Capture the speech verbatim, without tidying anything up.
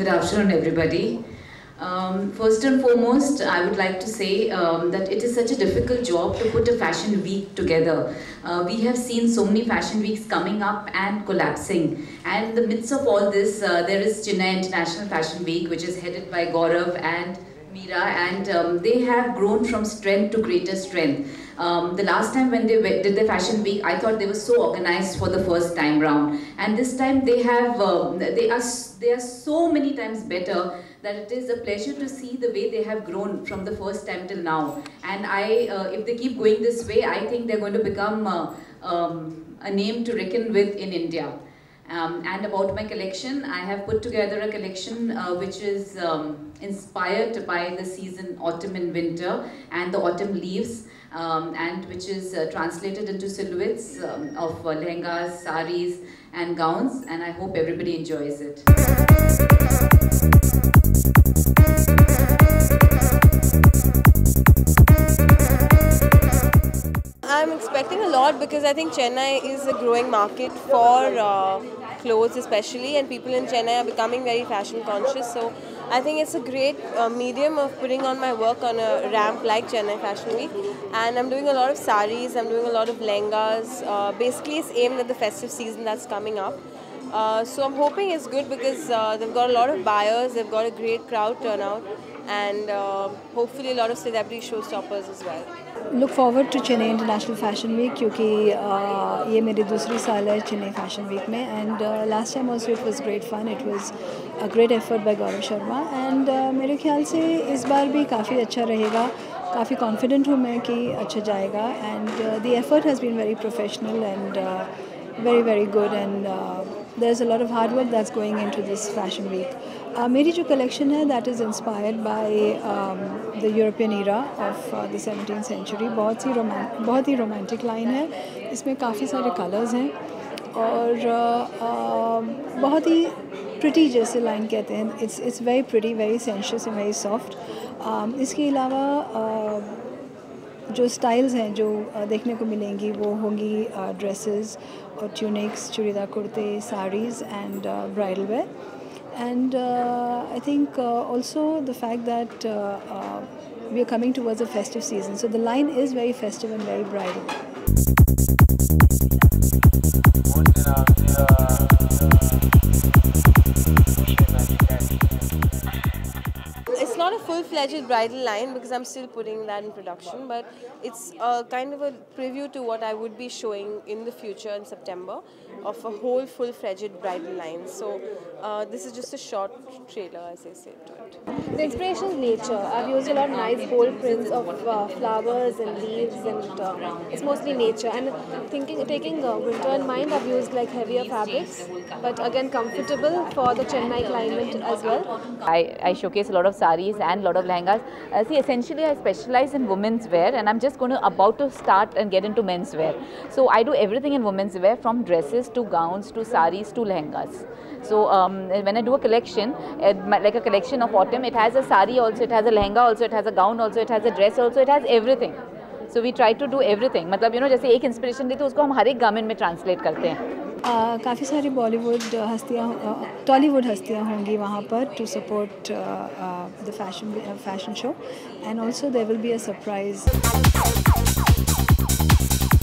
Good afternoon, everybody. Um, first and foremost, I would like to say um, that it is such a difficult job to put a fashion week together. Uh, we have seen so many fashion weeks coming up and collapsing. And in the midst of all this, uh, there is Chennai International Fashion Week, which is headed by Gaurav and Meera, and um, they have grown from strength to greater strength. Um, the last time when they did the fashion week, I thought they were so organized for the first time round, and this time they have uh, they are they are so many times better that it is a pleasure to see the way they have grown from the first time till now. And I, uh, if they keep going this way, I think they're going to become uh, um, a name to reckon with in India. Um, and about my collection, I have put together a collection uh, which is um, inspired by the season autumn and winter and the autumn leaves, um, and which is uh, translated into silhouettes um, of uh, lehengas, saris and gowns, and I hope everybody enjoys it. I'm expecting a lot because I think Chennai is a growing market for uh, clothes especially, and people in Chennai are becoming very fashion conscious. So I think it's a great uh, medium of putting on my work on a ramp like Chennai Fashion Week. And I'm doing a lot of saris, I'm doing a lot of lehengas. Uh, basically it's aimed at the festive season that's coming up. Uh, so I'm hoping it's good because uh, they've got a lot of buyers, they've got a great crowd turnout, and uh, hopefully a lot of celebrity showstoppers as well. Look forward to Chennai International Fashion Week क्योंकि ये मेरी दूसरी साल है Chennai Fashion Week में, and uh, last time also it was great fun. It was a great effort by Gaurav Sharma, and uh, मेरे ख्याल से इस बार भी काफ़ी अच्छा रहेगा. काफ़ी confident हूँ मैं कि अच्छा जाएगा, and uh, the effort has been very professional and uh, very very good, and uh, there's a lot of hard work that's going into this fashion week. Uh, मेरी जो collection है that is inspired by um, the European era of uh, the seventeenth century. बहुत सी roman बहुत ही romantic line है. इसमें काफ़ी सारे colors हैं और uh, uh, बहुत ही pretty जैसे line कहते हैं. It's it's very pretty, very sensuous and very soft. Um, इसके अलावा uh, जो styles हैं जो uh, देखने को मिलेंगी वो होंगी uh, dresses और tunics, चूड़ीदार कुर्ते, saris and uh, bridal wear. And uh, I think uh, also the fact that uh, uh, we are coming towards a festive season. So the line is very festive and very bridal. It's not a full-fledged bridal line because I'm still putting that in production, but it's a kind of a preview to what I would be showing in the future in September of a whole full-fledged bridal line. So uh, this is just a short trailer, as I say to it. The inspiration is nature. I've used a lot of nice bold prints of uh, flowers and leaves, and uh, it's mostly nature. And thinking, taking uh, winter in mind, I've used like heavier fabrics, but again comfortable for the Chennai climate as well. I, I showcase a lot of saris and a lot of lehengas. Uh, see, essentially I specialize in women's wear, and I'm just going to about to start and get into men's wear. So I do everything in women's wear, from dresses to gowns to saris to lehengas. So um, when I do a collection, uh, like a collection of autumn, it has a sari also, it has a lehenga also, it has a gown also, it has a dress also, it has everything. So we try to do everything. मतलब you know जैसे एक inspiration दी तो उसको हम हर एक garment में translate करते हैं. Uh, काफ़ी सारी बॉलीवुड हस्तियाँ टॉलीवुड हस्तियाँ होंगी वहाँ पर to support uh, uh, the fashion uh, fashion show, and also there will be a surprise.